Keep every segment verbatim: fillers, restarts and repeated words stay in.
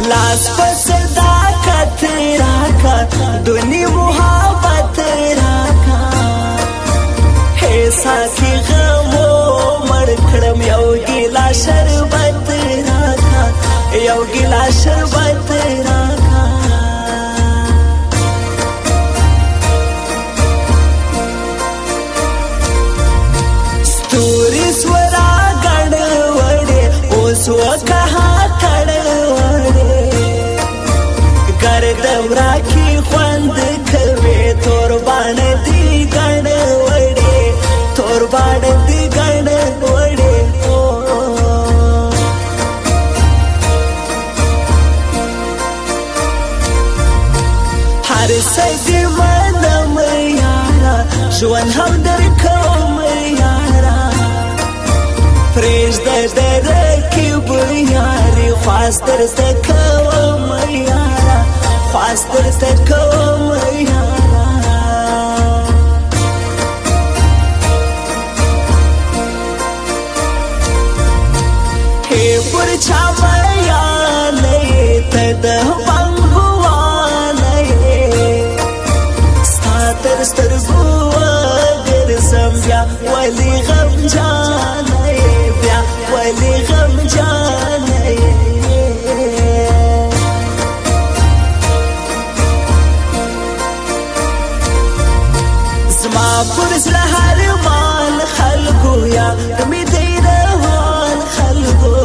لاس په صداقت راکا دنی محبت راکا هي ساقي غمو مړ کړم یو ګیلا شربت راکا یو ګیلا شربت راکا ستوري سورا ګډ وړې اوس وکها کړ دورا کی خوند کوي تور باندې دی ګڼ وړې تور باندې دی ګڼ وړې هر څه منم یارا ژوند هم درکوم یارا پرېږده درکیب یاري خواست درته کوم یارا خواست درته کوم یارا هی پر چا میانه ته د بنګوانه ستا تر سترګو ګرځم بیا ولې غمجانه بیا ولې غمجانه زما پر زړه هر مان خلکو یا مې دی روان خلکو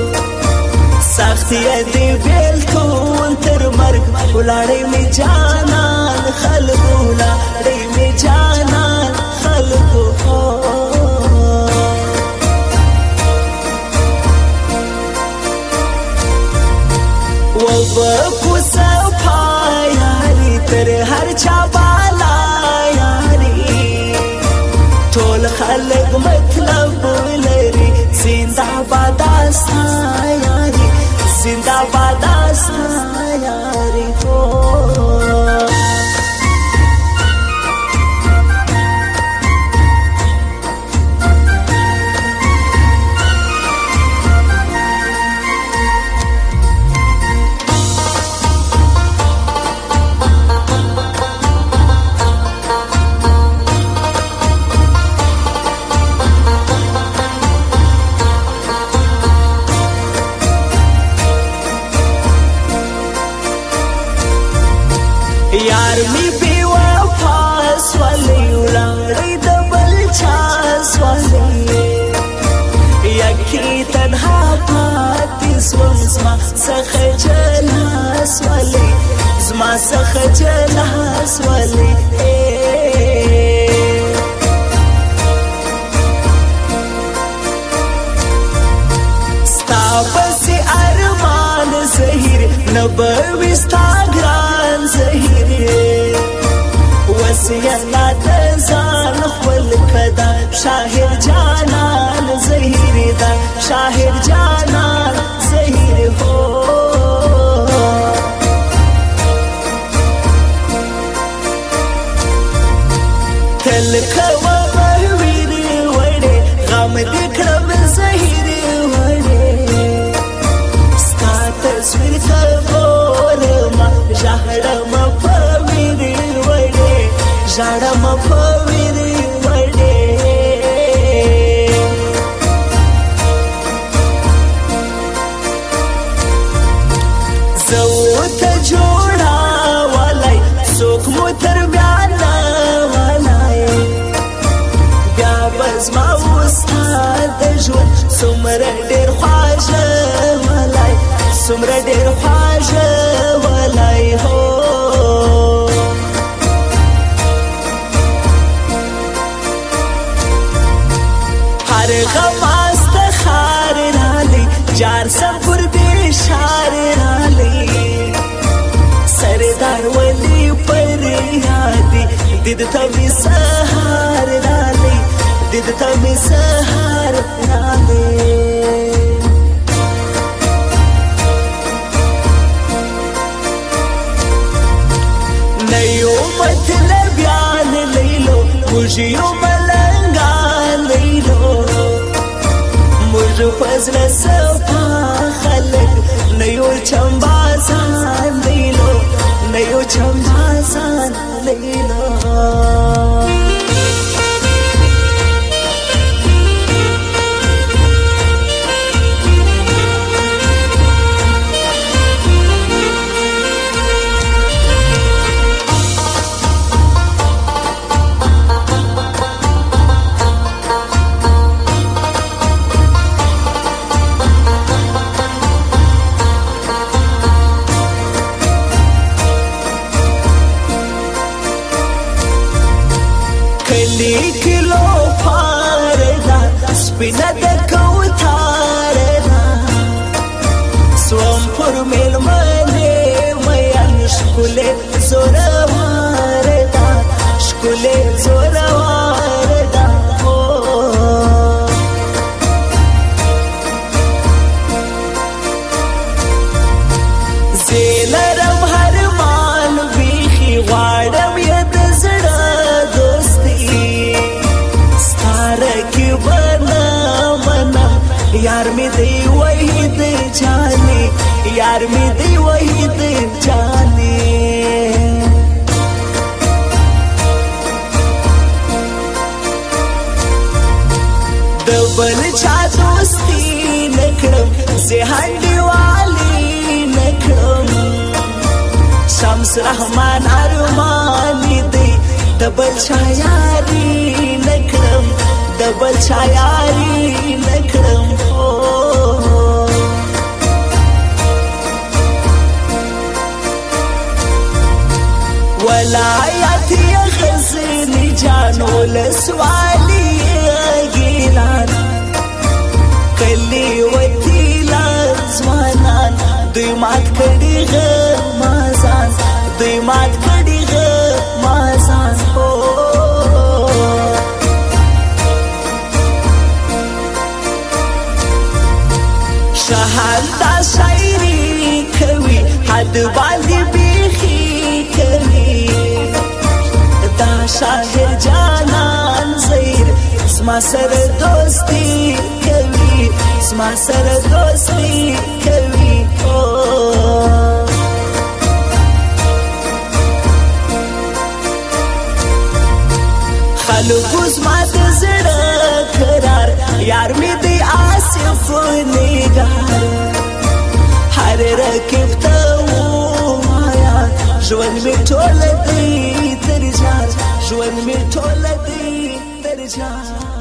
سختي دې بیلتون تر مرګ ولاړې مې جانان خلکو ولاړې مې جانان خلکو وبکو سپایاري تر هر چا بالا ټول خلق مطلب لري زنده باد استا یاري زنده باد استا یاري هو یار می بی وفا سوالی ولاړی د بل چا سوالی یکی تنها پاتې سوم زما څخه جلا سوالی زما څخه جلا سوالی ستا پسې ارمان زهیر نه به وي ستا ګران زهیر وسیلا د ځان خپل کدا شاهر جانان زهیر دا شاهر جانان زهیر هو تل کوا ویر وړې غم دې کړم زهیر وړې ستا تصویر خبر ما ژړم په ویر وړې ژړم په ویر وړې زه ورته جوړولی څوک مو تر بیانه ولی بیا به زما ستا د ژوند څومره ډېر خواږه ولی څومره ډېر خواږه ولی هو هر غم استخار رالی جار سم پر دې شار رالی سردار ولی پر یادی دید ته می سهار رالی دید ته می سهار رالی نیو مطلبیان لیلو موږ ملنګان لیلو موږ فضل صفا خلق نیو چمباز لیکلو پاردا سپینه د کوتاردا سوم پر میلمنې میان ښکلې زوروردا ښکلې زوروردا زه لرم هر مان بیخي غواړم یې د زړه یار می دی وحید جانی یار می دی وحید جانی د بل چا دوستی نکړم زه هندي والی نکړم شمس رحمان ارمان دی د بل چا یاري نکړم د بل چا یاري نکړم ولایت یا غزنی جانو لسوالی گیلان کلی وتی لازمانان دوی مات کړي غمازان دوی مات کړي غمازان شهر دا شاعری کوي حد باندې بیخي کوي دا شاعر جانان زیر زما سره دوستی کوي زما سره دوستی کوي خلکو زما د زړه قرار یار می دی آصف نگار هر رکب ته ووایا ژوند می ټوله دی تر جار ژوند می ټوله دی تر جار